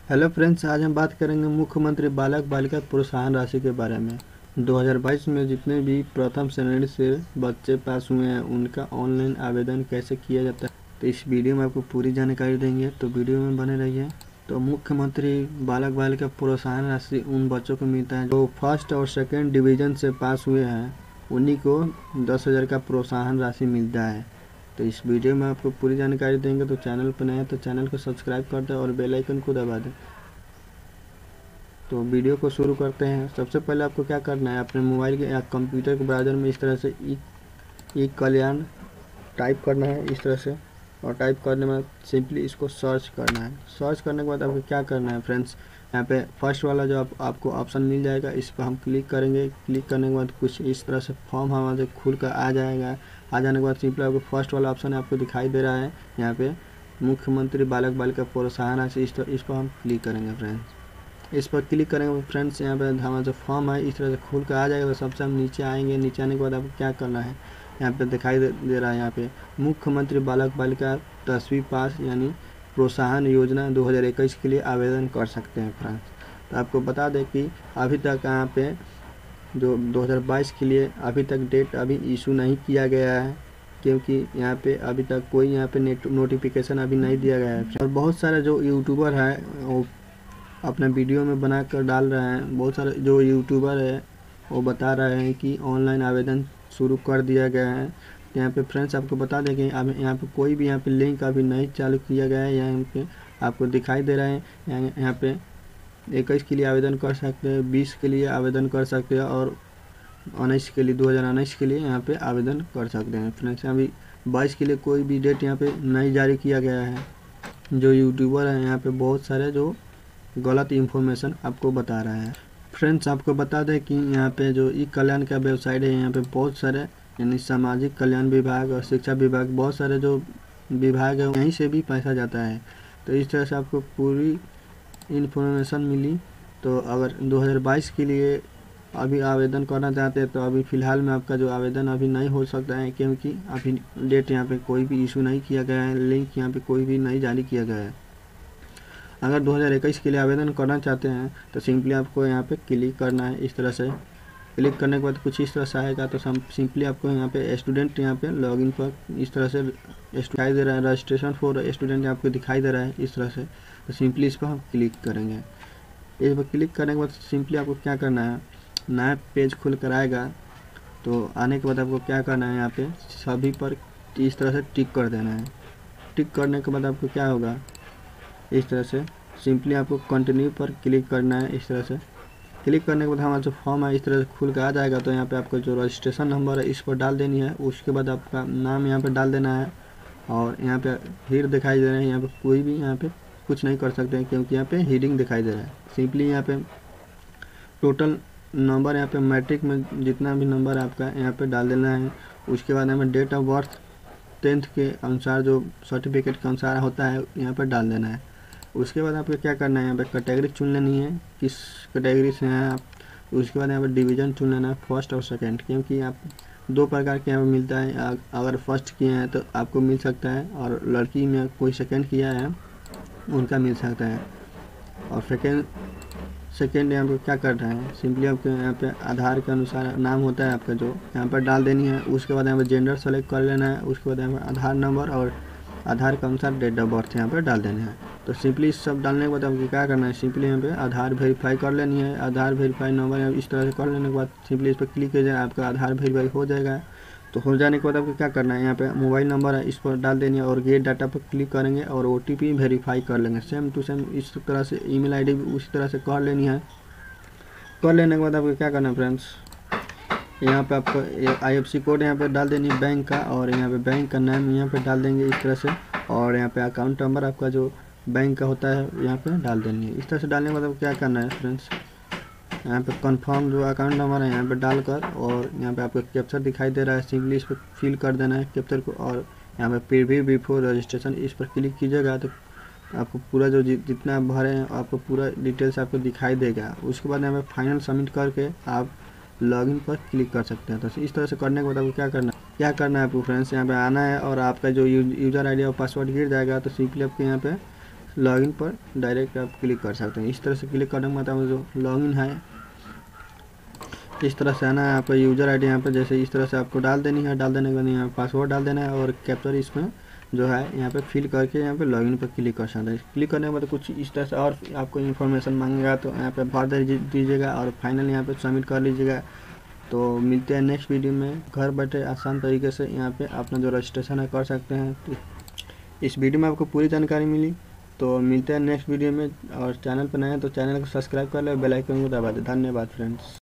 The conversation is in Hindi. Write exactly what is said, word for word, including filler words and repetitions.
हेलो फ्रेंड्स, आज हम बात करेंगे मुख्यमंत्री बालक बालिका प्रोत्साहन राशि के बारे में। दो हज़ार बाईस में जितने भी प्रथम श्रेणी से बच्चे पास हुए हैं उनका ऑनलाइन आवेदन कैसे किया जाता है, तो इस वीडियो में आपको पूरी जानकारी देंगे, तो वीडियो में बने रहिए। तो मुख्यमंत्री बालक बालिका प्रोत्साहन राशि उन बच्चों को मिलता है जो फर्स्ट और सेकेंड डिवीज़न से पास हुए हैं, उन्हीं को दस हज़ार का प्रोत्साहन राशि मिलता है। तो इस वीडियो में आपको पूरी जानकारी देंगे। तो चैनल पर नए हैं तो चैनल को सब्सक्राइब कर दें और बेल आइकन को दबा दें। तो वीडियो को शुरू करते हैं। सबसे पहले आपको क्या करना है, अपने मोबाइल के या कंप्यूटर के ब्राउज़र में इस तरह से ई ई कल्याण टाइप करना है इस तरह से, और टाइप करने में सिंपली इसको सर्च करना है। सर्च करने के बाद आपको क्या करना है फ्रेंड्स, यहाँ पे फर्स्ट वाला जो आप, आपको ऑप्शन मिल जाएगा, इस पर हम क्लिक करेंगे। क्लिक करने के बाद कुछ इस तरह से फॉर्म हमारे खुल कर आ जाएगा। आ जाने के बाद सिंपली आपको फर्स्ट वाला ऑप्शन आपको दिखाई दे रहा है यहाँ पे, मुख्यमंत्री बालक बालिका प्रोत्साहन राशि, इस इस पर हम क्लिक करेंगे फ्रेंड्स। इस पर क्लिक करेंगे फ्रेंड्स, यहाँ पे हमारा जो फॉर्म है इस तरह से खुल कर आ जाएगा। तो सबसे हम नीचे आएंगे। नीचे आने के बाद आपको क्या करना है, यहाँ पे दिखाई दे, दे रहा है यहाँ पे मुख्यमंत्री बालक बालिका दसवीं पास यानी प्रोत्साहन योजना दो हज़ार इक्कीस के लिए आवेदन कर सकते हैं फ्रेंड्स। तो आपको बता दें कि अभी तक यहाँ पे जो दो हज़ार बाईस के लिए अभी तक डेट अभी इशू नहीं किया गया है, क्योंकि यहाँ पे अभी तक कोई यहाँ पे नेट नोटिफिकेशन अभी नहीं दिया गया है। और बहुत सारे जो यूट्यूबर है वो अपना वीडियो में बना कर डाल रहे हैं। बहुत सारे जो यूट्यूबर है वो बता रहे हैं कि ऑनलाइन आवेदन शुरू कर दिया गया है। तो यहाँ पे फ्रेंड्स आपको बता दें कि यहाँ पे कोई भी यहाँ पे लिंक अभी नहीं चालू किया गया है। यहाँ पे आपको दिखाई दे रहा है, यहाँ यहाँ पे इक्कीस के लिए आवेदन कर सकते हैं, बीस के लिए आवेदन कर सकते हैं और उन्नीस के लिए दो हज़ार उन्नीस के लिए यहाँ पे आवेदन कर सकते हैं फ्रेंड्स। अभी बाईस के लिए कोई भी डेट यहाँ पे नहीं जारी किया गया है। जो यूट्यूबर है यहाँ पे बहुत सारे जो गलत इन्फॉर्मेशन आपको बता रहा है। फ्रेंड्स आपको बता दें कि यहाँ पे जो ई कल्याण का वेबसाइट है, यहाँ पे बहुत सारे यानी सामाजिक कल्याण विभाग और शिक्षा विभाग, बहुत सारे जो विभाग है यहीं से भी पैसा जाता है। तो इस तरह से आपको पूरी इन्फॉर्मेशन मिली। तो अगर दो हज़ार बाईस के लिए अभी आवेदन करना चाहते हैं तो अभी फ़िलहाल में आपका जो आवेदन अभी नहीं हो सकता है, क्योंकि अभी डेट यहाँ पे कोई भी इशू नहीं किया गया है, लिंक यहाँ पे कोई भी नहीं जारी किया गया है। अगर दो हज़ार इक्कीस के लिए आवेदन करना चाहते हैं तो सिंपली आपको यहाँ पे क्लिक करना है। इस तरह से क्लिक करने के बाद कुछ इस तरह से आएगा। तो सिंपली आपको यहाँ पे स्टूडेंट यहाँ पे लॉगिन पर इस तरह से दिखाई दे रहा है, रजिस्ट्रेशन फॉर स्टूडेंट आपको दिखाई दे रहा है इस तरह से। तो सिंपली इस पर हम क्लिक करेंगे। इस पर क्लिक करने के बाद सिंपली आपको क्या करना है, नया पेज खुल कर आएगा। तो आने के बाद आपको क्या करना है, यहाँ पे सभी पर इस तरह से टिक कर देना है। टिक करने के बाद आपको क्या होगा, इस तरह से सिंपली आपको कंटिन्यू पर क्लिक करना है। इस तरह से क्लिक करने के बाद हमारा जो फॉर्म है इस तरह से खुल कर आ जाएगा। तो यहाँ पे आपको जो रजिस्ट्रेशन नंबर है इस पर डाल देनी है। उसके बाद आपका नाम यहाँ पे डाल देना है, और यहाँ पे फिर दिखाई दे रहे हैं, यहाँ पे कोई भी यहाँ पे कुछ नहीं कर सकते हैं क्योंकि यहाँ पे हीडिंग दिखाई दे रहा है। सिंपली यहाँ पे टोटल नंबर यहाँ पे मैट्रिक में जितना भी नंबर आपका यहाँ पे डाल देना है। उसके बाद यहाँ पे डेट ऑफ बर्थ टेंथ के अनुसार जो सर्टिफिकेट के अनुसार होता है यहाँ पर डाल देना है। उसके बाद आपको क्या करना है, यहाँ पे कैटेगरी चुन लेनी है, किस कैटेगरी से हैं आप। उसके बाद यहाँ पे डिवीज़न चुन लेना है, फर्स्ट और सेकंड, क्योंकि आप दो प्रकार के यहाँ पे मिलता है। अगर फर्स्ट किए हैं तो आपको मिल सकता है, और लड़की में कोई सेकंड किया है उनका मिल सकता है। और सेकेंड सेकेंड यहाँ पे क्या करना है, सिंपली आपके यहाँ पे आधार के अनुसार नाम होता है आपका जो यहाँ पर डाल देनी है। उसके बाद यहाँ पे जेंडर सेलेक्ट कर लेना है। उसके बाद यहाँ पे आधार नंबर और आधार के अनुसार डेट ऑफ बर्थ यहाँ पर डाल देना है। तो सिंपली सब डालने के बाद आपको क्या करना है, सिंपली यहाँ पे आधार वेरीफाई कर लेनी है। आधार वेरीफाई नंबर इस तरह से कर लेने के बाद सिंपली इस पर क्लिक कीजिए, आपका आधार वेरीफाई हो जाएगा। तो हो जाने के बाद आपको क्या करना है, यहाँ पे मोबाइल नंबर है इस पर डाल देनी है, और गेट डाटा पर क्लिक करेंगे और ओ टी पी वेरीफाई कर लेंगे। सेम टू सेम इस तरह से ईमेल आईडी भी उसी तरह से कर लेनी है। कर लेने के बाद आपको क्या करना है फ्रेंड्स, यहाँ पे आपको आई एफ सी कोड यहाँ पे डाल देनी है बैंक का, और यहाँ पे बैंक का नाम यहाँ पे डाल देंगे इस तरह से, और यहाँ पे अकाउंट नंबर आपका जो बैंक का होता है यहाँ पे डाल देनी है। इस तरह से डालने के बाद आपको क्या करना है फ्रेंड्स, यहाँ पे कंफर्म जो अकाउंट नंबर है यहाँ पे डालकर, और यहाँ पे आपको कैप्चर दिखाई दे रहा है, सिंपली इस पर फिल कर देना है कैप्चर को। और यहाँ पे प्रीव्यू बिफोर रजिस्ट्रेशन इस पर क्लिक कीजिएगा तो आपको पूरा जो जितना आप भरे हैं आपको पूरा डिटेल्स आपको दिखाई देगा। उसके बाद यहाँ पे फाइनल सबमिट करके आप लॉगिन पर क्लिक कर सकते हैं। तो इस तरह से करने के बाद आपको क्या करना है क्या करना है आपको फ्रेंड्स, यहाँ पे आना है और आपका जो यूज़र आईडी और पासवर्ड गिर जाएगा तो सिंपली आपको यहाँ पे लॉगिन पर डायरेक्ट आप क्लिक कर सकते हैं। इस तरह से क्लिक करने के बाद जो लॉगिन है इस तरह से आना है। आपका यूज़र आईडी यहाँ पे जैसे इस तरह से आपको डाल देनी है। डाल देने के बाद यहाँ पासवर्ड डाल देना है और कैप्चर इसमें जो है यहाँ पे फिल करके यहाँ पे लॉगिन पर क्लिक कर सकते हैं। क्लिक करने के बाद कुछ इस तरह से और आपको इन्फॉर्मेशन मांगेगा तो यहाँ पे भर दे दीजिएगा और फाइनल यहाँ पे सबमिट कर लीजिएगा। तो मिलते हैं नेक्स्ट वीडियो में। घर बैठे आसान तरीके से यहाँ पे अपना जो रजिस्ट्रेशन है कर सकते हैं। तो इस वीडियो में आपको पूरी जानकारी मिली। तो मिलते हैं नेक्स्ट वीडियो में। और चैनल पर नए हैं तो चैनल को सब्सक्राइब कर ले, बेल आइकन को दबा दे। धन्यवाद फ्रेंड्स।